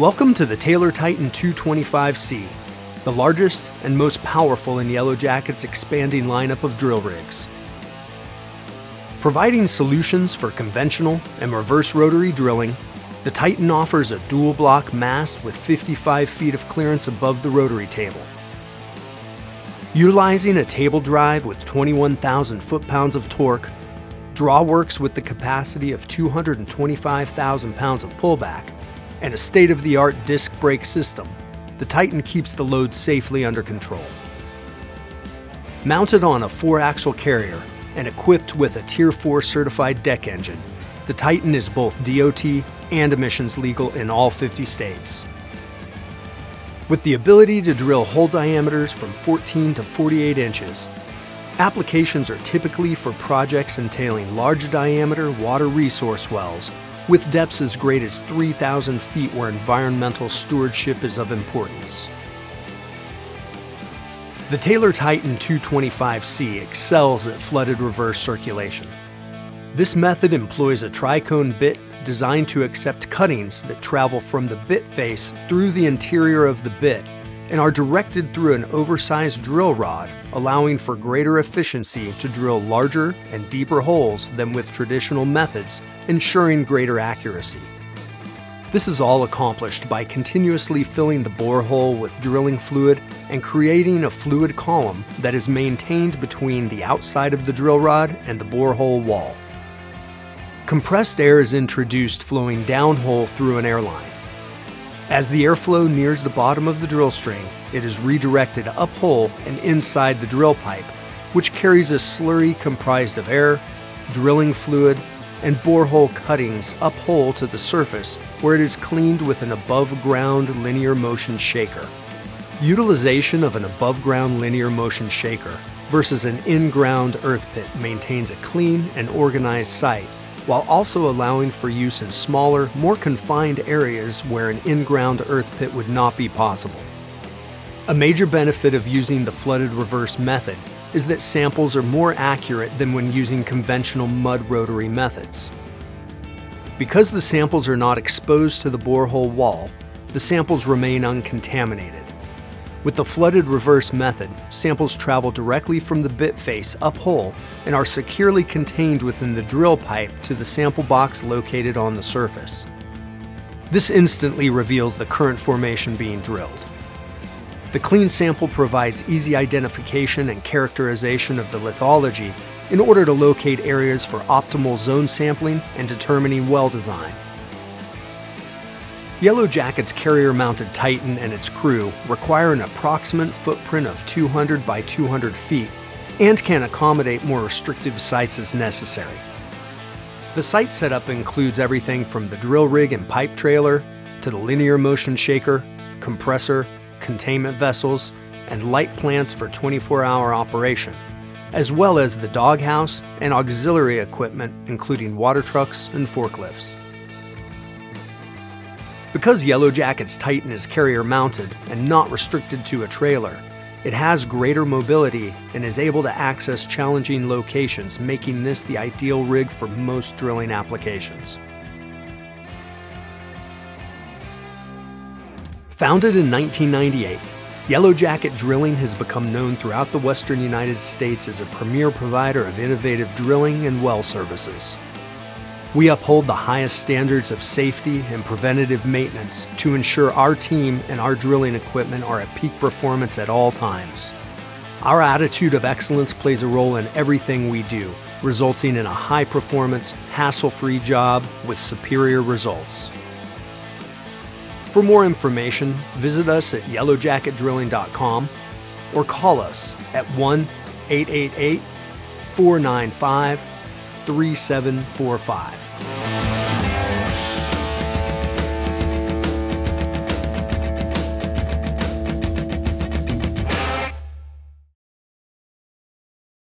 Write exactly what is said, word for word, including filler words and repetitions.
Welcome to the Taylor Titan two twenty-five C, the largest and most powerful in Yellow Jacket's expanding lineup of drill rigs. Providing solutions for conventional and reverse rotary drilling, the Titan offers a dual block mast with fifty-five feet of clearance above the rotary table. Utilizing a table drive with twenty-one thousand foot-pounds of torque, drawworks with the capacity of two hundred twenty-five thousand pounds of pullback, and a state-of-the-art disc brake system, the Titan keeps the load safely under control. Mounted on a four-axle carrier and equipped with a Tier four certified deck engine, the Titan is both D O T and emissions legal in all fifty states. With the ability to drill hole diameters from fourteen to forty-eight inches, applications are typically for projects entailing large diameter water resource wells with depths as great as three thousand feet where environmental stewardship is of importance. The Taylor Titan two twenty-five C excels at flooded reverse circulation. This method employs a tricone bit designed to accept cuttings that travel from the bit face through the interior of the bit and are directed through an oversized drill rod, allowing for greater efficiency to drill larger and deeper holes than with traditional methods, ensuring greater accuracy. This is all accomplished by continuously filling the borehole with drilling fluid and creating a fluid column that is maintained between the outside of the drill rod and the borehole wall. Compressed air is introduced flowing downhole through an airline. As the airflow nears the bottom of the drill string, it is redirected uphole and inside the drill pipe, which carries a slurry comprised of air, drilling fluid, and borehole cuttings uphole to the surface, where it is cleaned with an above-ground linear motion shaker. Utilization of an above-ground linear motion shaker versus an in-ground earth pit maintains a clean and organized site, while also allowing for use in smaller, more confined areas where an in-ground earth pit would not be possible. A major benefit of using the flooded reverse method is that samples are more accurate than when using conventional mud rotary methods. Because the samples are not exposed to the borehole wall, the samples remain uncontaminated. With the flooded reverse method, samples travel directly from the bit face uphole and are securely contained within the drill pipe to the sample box located on the surface. This instantly reveals the current formation being drilled. The clean sample provides easy identification and characterization of the lithology in order to locate areas for optimal zone sampling and determining well design. Yellow Jacket's carrier-mounted Titan and its crew require an approximate footprint of two hundred by two hundred feet and can accommodate more restrictive sites as necessary. The site setup includes everything from the drill rig and pipe trailer to the linear motion shaker, compressor, containment vessels, and light plants for twenty-four hour operation, as well as the doghouse and auxiliary equipment including water trucks and forklifts. Because Yellow Jacket's Titan is carrier-mounted and not restricted to a trailer, it has greater mobility and is able to access challenging locations, making this the ideal rig for most drilling applications. Founded in nineteen ninety-eight, Yellow Jacket Drilling has become known throughout the western United States as a premier provider of innovative drilling and well services. We uphold the highest standards of safety and preventative maintenance to ensure our team and our drilling equipment are at peak performance at all times. Our attitude of excellence plays a role in everything we do, resulting in a high-performance, hassle-free job with superior results. For more information, visit us at yellow jacket drilling dot com or call us at one eight eight eight, four nine five, three seven four five.